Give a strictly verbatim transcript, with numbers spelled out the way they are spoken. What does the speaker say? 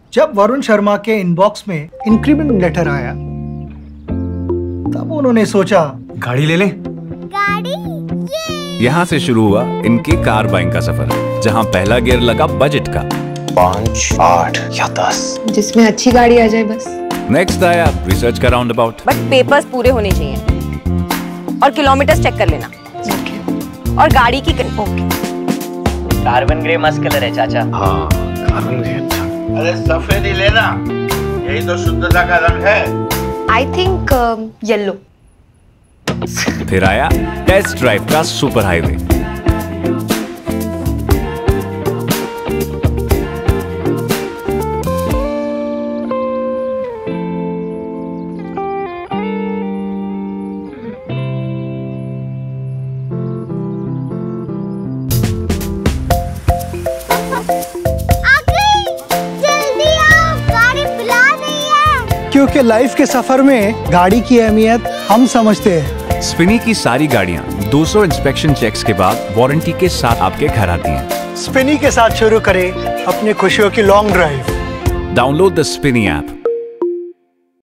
जब वरुण शर्मा के इनबॉक्स में इंक्रीमेंट लेटर आया तब उन्होंने सोचा गाड़ी ले लें। गाड़ी? यहाँ से शुरू हुआ इनके कार बाइंग का सफर, जहाँ पहला गियर लगा बजट का, पाँच, आठ या दस, जिसमें अच्छी गाड़ी आ जाए बस। नेक्स्ट आया रिसर्च का राउंड अबाउट। बट पेपर्स पूरे होने चाहिए और किलोमीटर चेक कर लेना। और गाड़ी की ओके। कार्बन ग्रे मस्त कलर है चाचा। हाँ कार्बन ग्रे अच्छा। अरे सफेद ही लेना, यही तो शुद्धता का रंग है। I think yellow. फिर आया टेस्ट ड्राइव का सुपर हाईवे। क्योंकि लाइफ के सफर में गाड़ी की अहमियत हम समझते हैं। स्पिनी की सारी गाड़ियां दो सौ इंस्पेक्शन चेक्स के बाद वारंटी के साथ आपके घर आती हैं। स्पिनी के साथ शुरू करें अपनी खुशियों की long drive. Download the Spinny app.